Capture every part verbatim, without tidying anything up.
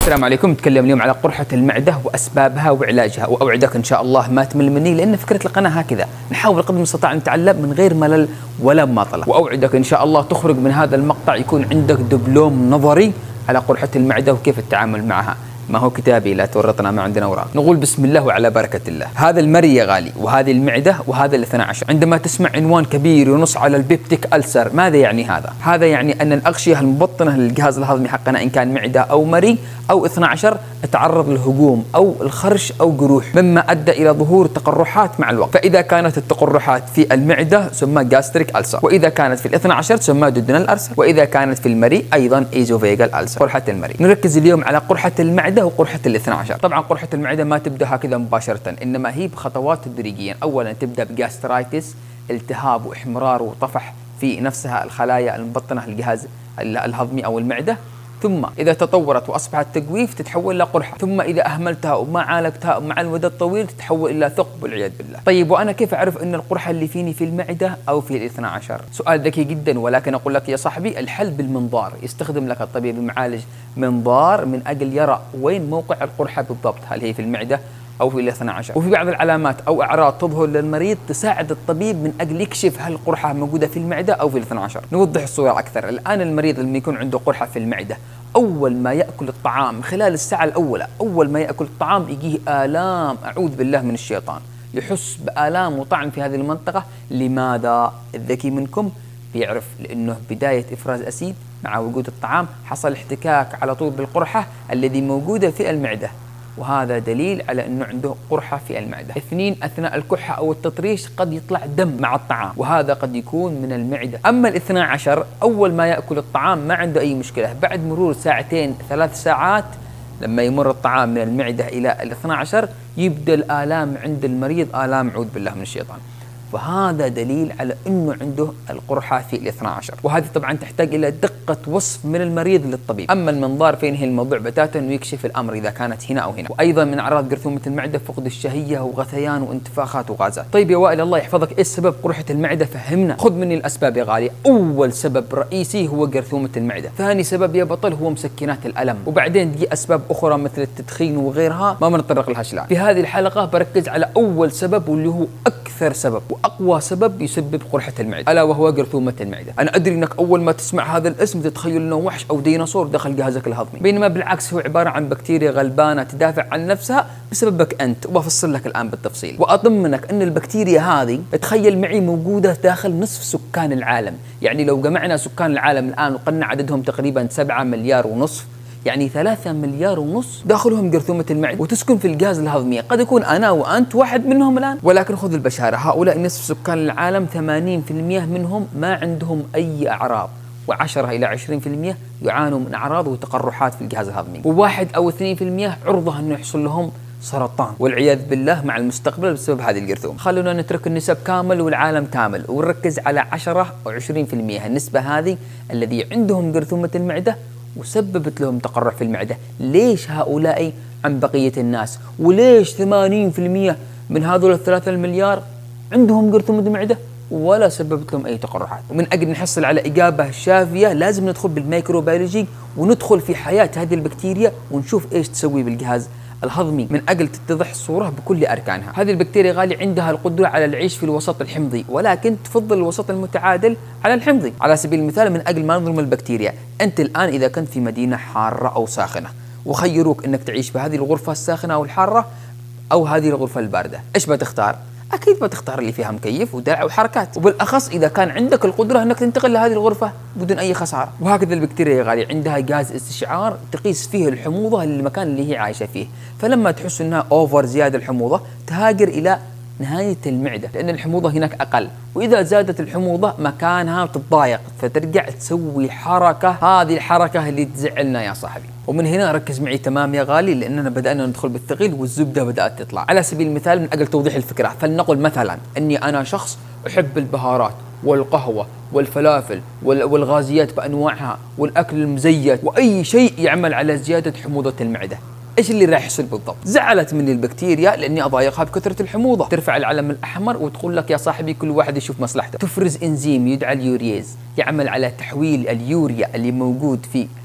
السلام عليكم. نتكلم اليوم على قرحة المعدة وأسبابها وعلاجها، وأوعدك إن شاء الله ما تمل مني، لأن فكرة القناة هكذا، نحاول قدر المستطاع نتعلم من غير ملل ولا مماطلة. وأوعدك إن شاء الله تخرج من هذا المقطع يكون عندك دبلوم نظري على قرحة المعدة وكيف التعامل معها. ما هو كتابي، لا تورطنا، ما عندنا اوراق. نقول بسم الله وعلى بركة الله. هذا المري يا غالي، وهذه المعدة، وهذا الاثنى عشر. عندما تسمع عنوان كبير ينص على البيبتيك ألسر، ماذا يعني هذا؟ هذا يعني أن الأغشية المبطنة للجهاز الهضمي حقنا، إن كان معدة أو مري أو اثنى عشر، تعرض للهجوم أو الخرش أو جروح، مما أدى إلى ظهور تقرحات مع الوقت. فإذا كانت التقرحات في المعدة تسمى جاستريك ألسر، وإذا كانت في الاثنى عشر تسمى دودنال ألسر، وإذا كانت في المري أيضا إيزوفيجال ألسر. قرحة المري. نركز اليوم على قرحة المعدة وقرحة الاثنى عشر. طبعا قرحة المعدة ما تبدأ هكذا مباشرة، إنما هي بخطوات تدريجيا. أولا تبدأ بجاسترايتس، التهاب واحمرار وطفح في نفسها الخلايا المبطنة للجهاز الهضمي أو المعدة، ثم إذا تطورت وأصبحت تجويف تتحول إلى قرحة، ثم إذا أهملتها وما عالجتها مع المدى الطويل تتحول إلى ثقب والعياذ بالله. طيب وأنا كيف أعرف أن القرحة اللي فيني في المعدة أو في الاثنى عشر؟ سؤال ذكي جدا، ولكن أقول لك يا صاحبي الحل بالمنظار. يستخدم لك الطبيب المعالج منظار من أجل يرى وين موقع القرحة بالضبط، هل هي في المعدة أو في الاثنى عشر. وفي بعض العلامات أو أعراض تظهر للمريض تساعد الطبيب من أجل يكشف هل القرحة موجودة في المعدة أو في الاثنى عشر. نوضح الصورة أكثر. الآن المريض لما يكون عنده قرحة في المعدة، أول ما يأكل الطعام خلال الساعة الأولى، أول ما يأكل الطعام يجيه آلام، أعوذ بالله من الشيطان، يحس بآلام وطعم في هذه المنطقة. لماذا؟ الذكي منكم بيعرف، لأنه بداية إفراز أسيد مع وجود الطعام حصل احتكاك على طول بالقرحة الذي موجودة في المعدة، وهذا دليل على أنه عنده قرحة في المعدة. اثنين، أثناء الكحة أو التطريش قد يطلع دم مع الطعام، وهذا قد يكون من المعدة. أما الاثنى عشر، أول ما يأكل الطعام ما عنده أي مشكلة، بعد مرور ساعتين ثلاث ساعات لما يمر الطعام من المعدة إلى الاثنى عشر يبدأ الآلام عند المريض، آلام عود بالله من الشيطان. فهذا دليل على أنه عنده القرحة في الاثنى عشر، وهذه طبعا تحتاج إلى دقة وصف من المريض للطبيب. أما المنظار فينهي الموضوع بتاتا ويكشف الأمر إذا كانت هنا أو هنا. وأيضا من أعراض جرثومة المعدة فقد الشهية وغثيان وانتفاخات وغازات. طيب يا وائل الله يحفظك، إيه سبب قرحة المعدة؟ فهمنا. خذ مني الأسباب يا غالي. أول سبب رئيسي هو جرثومة المعدة، ثاني سبب يا بطل هو مسكنات الألم، وبعدين دي أسباب أخرى مثل التدخين وغيرها ما بنتطرق لها الآن. في هذه الحلقة بركز على أول سبب واللي هو أكثر سبب وأقوى سبب يسبب قرحة المعدة، ألا وهو جرثومة المعدة. أنا أدري أنك أول ما تسمع هذا الاسم تتخيل أنه وحش أو ديناصور دخل جهازك الهضمي، بينما بالعكس هو عبارة عن بكتيريا غلبانة تدافع عن نفسها بسببك أنت، وبفصل لك الآن بالتفصيل. وأطمنك أن البكتيريا هذه تخيل معي موجودة داخل نصف سكان العالم. يعني لو جمعنا سكان العالم الآن وقلنا عددهم تقريبا سبعة مليار ونصف، يعني ثلاثة مليار ونص داخلهم جرثومة المعدة وتسكن في الجهاز الهضمي. قد يكون أنا وأنت واحد منهم الآن، ولكن خذ البشارة، هؤلاء نصف سكان العالم ثمانين بالمئة منهم ما عندهم أي أعراض، وعشرة إلى عشرين بالمئة يعانوا من أعراض وتقرحات في الجهاز الهضمي، وواحد أو اثنين بالمئة عرضة أنه يحصل لهم سرطان والعياذ بالله مع المستقبل بسبب هذه الجرثومة. خلونا نترك النسب كامل والعالم كامل ونركز على عشرة أو عشرين بالمئة، النسبة هذه الذي عندهم جرثومة المعدة وسببت لهم تقرح في المعدة. ليش هؤلاء عن بقية الناس؟ وليش ثمانين بالمئة من هذول الثلاثة المليار عندهم جرثومة المعدة ولا سببت لهم أي تقرحات؟ ومن أجل نحصل على إجابة شافية لازم ندخل بالميكروبيولوجي وندخل في حياة هذه البكتيريا ونشوف إيش تسوي بالجهاز الهضمي من أجل تتضح الصورة بكل أركانها. هذه البكتيريا غالي عندها القدرة على العيش في الوسط الحمضي، ولكن تفضل الوسط المتعادل على الحمضي. على سبيل المثال، من أجل ما نظلم البكتيريا، أنت الآن إذا كنت في مدينة حارة أو ساخنة وخيروك أنك تعيش في هذه الغرفة الساخنة أو الحارة أو هذه الغرفة الباردة، إيش بتختار؟ أكيد بتختار اللي فيها مكيف ودلع وحركات، وبالأخص إذا كان عندك القدرة أنك تنتقل لهذه الغرفة بدون أي خسارة. وهكذا البكتيريا يا غالي عندها جهاز استشعار تقيس فيه الحموضة للمكان اللي هي عايشة فيه، فلما تحس أنها أوفر زيادة الحموضة تهاجر إلى نهاية المعدة لأن الحموضة هناك أقل، وإذا زادت الحموضة مكانها تتضايق فترجع تسوي حركة، هذه الحركة اللي تزعلنا يا صاحبي. ومن هنا ركز معي تمام يا غالي، لأننا بدأنا ندخل بالثقيل والزبدة بدأت تطلع. على سبيل المثال، من أجل توضيح الفكرة، فلنقل مثلا أني أنا شخص أحب البهارات والقهوة والفلافل والغازيات بأنواعها والأكل المزيت وأي شيء يعمل على زيادة حموضة المعدة. ايش اللي راح يحصل بالضبط؟ زعلت مني البكتيريا لاني اضايقها بكثره الحموضه، ترفع العلم الاحمر وتقول لك يا صاحبي كل واحد يشوف مصلحته، تفرز انزيم يدعى اليوريز يعمل على تحويل اليوريا اللي موجود في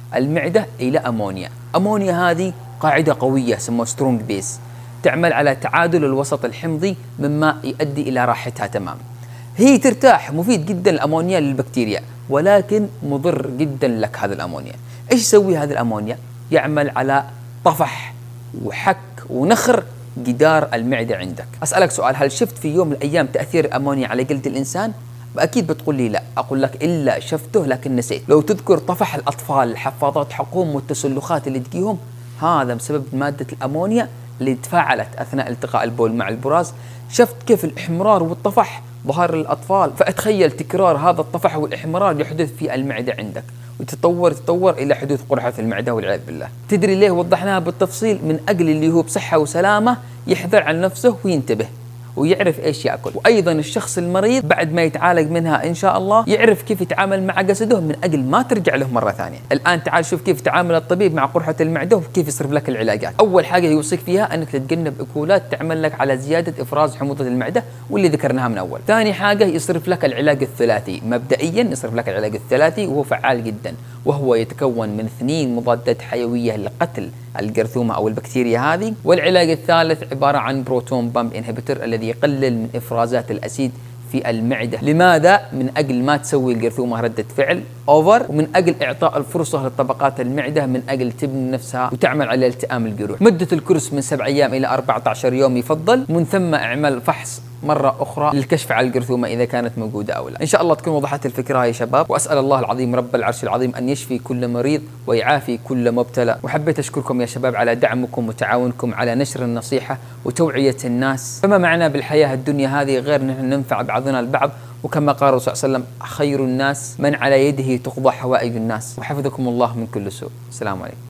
المعدة إلى أمونيا. أمونيا هذه قاعدة قوية سموها سترونج بيس، تعمل على تعادل الوسط الحمضي مما يؤدي إلى راحتها تماما. هي ترتاح، مفيد جدا الأمونيا للبكتيريا، ولكن مضر جدا لك هذا الأمونيا. إيش يسوي هذا الأمونيا؟ يعمل على طفح وحك ونخر جدار المعدة عندك. أسألك سؤال، هل شفت في يوم من الأيام تأثير الأمونيا على جلد الإنسان؟ أكيد بتقول لي لا. أقول لك إلا شفته لكن نسيت. لو تذكر طفح الأطفال، الحفاضات حقهم والتسلخات اللي تجيهم، هذا بسبب مادة الأمونيا اللي تفاعلت أثناء التقاء البول مع البراز. شفت كيف الإحمرار والطفح ظهر للأطفال؟ فأتخيل تكرار هذا الطفح والإحمرار يحدث في المعدة عندك، وتتطور تتطور إلى حدوث قرحة المعدة والعياذ بالله. تدري ليه وضحناها بالتفصيل؟ من أجل اللي هو بصحة وسلامة يحذر عن نفسه وينتبه ويعرف ايش ياكل. وايضا الشخص المريض بعد ما يتعالج منها ان شاء الله يعرف كيف يتعامل مع جسده من اجل ما ترجع له مره ثانيه. الان تعال شوف كيف يتعامل الطبيب مع قرحه المعده وكيف يصرف لك العلاجات. اول حاجه يوصيك فيها انك تتجنب اكلات تعمل لك على زياده افراز حموضه المعده واللي ذكرناها من اول. ثاني حاجه يصرف لك العلاج الثلاثي. مبدئيا يصرف لك العلاج الثلاثي وهو فعال جدا، وهو يتكون من اثنين مضادات حيويه لقتل الجرثومه او البكتيريا هذه، والعلاج الثالث عباره عن بروتون بامب انهبيتور الذي يقلل من افرازات الاسيد في المعده. لماذا؟ من اجل ما تسوي الجرثومه رده فعل اوفر، ومن اجل اعطاء الفرصه لطبقات المعده من اجل تبني نفسها وتعمل على التئام الجروح. مده الكورس من سبع ايام الى أربعة عشر يوم يفضل، ومن ثم اعمل فحص مرة أخرى للكشف على الجرثومة إذا كانت موجودة أو لا. إن شاء الله تكون وضحت الفكرة يا شباب، وأسأل الله العظيم رب العرش العظيم أن يشفي كل مريض ويعافي كل مبتلى. وحبيت أشكركم يا شباب على دعمكم وتعاونكم على نشر النصيحة وتوعية الناس. فما معنا بالحياة الدنيا هذه غير نحن ننفع بعضنا البعض، وكما قال الرسول صلى الله عليه وسلم: خير الناس من على يده تقضى حوائج الناس. وحفظكم الله من كل سوء. السلام عليكم.